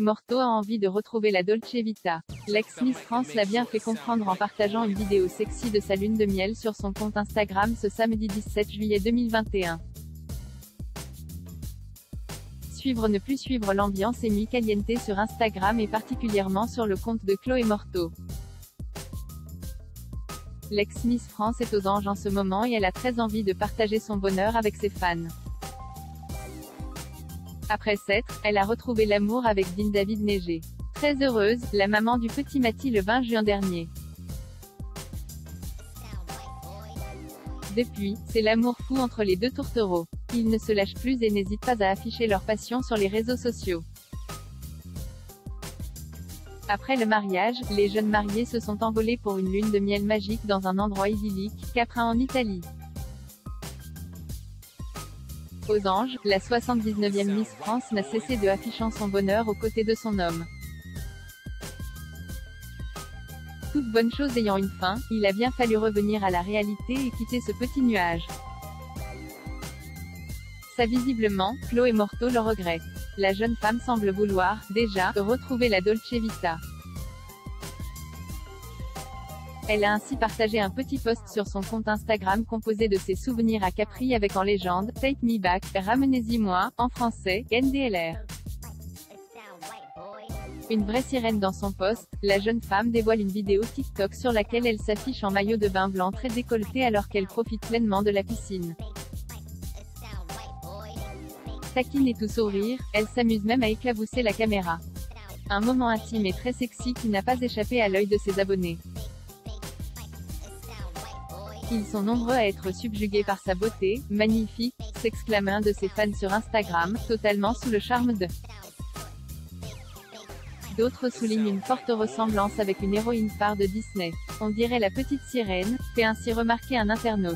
Morto a envie de retrouver la Dolce Vita. L'ex-Miss France l'a bien fait comprendre en partageant une vidéo sexy de sa lune de miel sur son compte Instagram ce samedi 17 juillet 2021. Suivre ne plus suivre l'ambiance est mi caliente sur Instagram et particulièrement sur le compte de Chloé Morto. L'ex-Miss France est aux anges en ce moment et elle a très envie de partager son bonheur avec ses fans. Après s'être, elle a retrouvé l'amour avec Dean David Neger. Très heureuse, la maman du petit Mathis le 20 juin dernier. Depuis, c'est l'amour fou entre les deux tourtereaux. Ils ne se lâchent plus et n'hésitent pas à afficher leur passion sur les réseaux sociaux. Après le mariage, les jeunes mariés se sont envolés pour une lune de miel magique dans un endroit idyllique, Capri en Italie. Aux anges, la 79e Miss France n'a cessé de affichant son bonheur aux côtés de son homme. Toute bonne chose ayant une fin, il a bien fallu revenir à la réalité et quitter ce petit nuage. Ça visiblement, Chloé Morto le regrette. La jeune femme semble vouloir, déjà, retrouver la Dolce Vita. Elle a ainsi partagé un petit post sur son compte Instagram composé de ses souvenirs à Capri avec en légende « Take me back, ramenez-y-moi » en français, NDLR. Une vraie sirène dans son post, la jeune femme dévoile une vidéo TikTok sur laquelle elle s'affiche en maillot de bain blanc très décolleté alors qu'elle profite pleinement de la piscine. Taquine et tout sourire, elle s'amuse même à éclabousser la caméra. Un moment intime et très sexy qui n'a pas échappé à l'œil de ses abonnés. Ils sont nombreux à être subjugués par sa beauté, magnifique, s'exclame un de ses fans sur Instagram, totalement sous le charme de. D'autres soulignent une forte ressemblance avec une héroïne phare de Disney. On dirait la petite sirène, fait ainsi remarquer un internaute.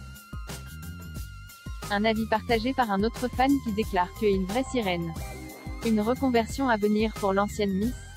Un avis partagé par un autre fan qui déclare que est une vraie sirène. Une reconversion à venir pour l'ancienne Miss.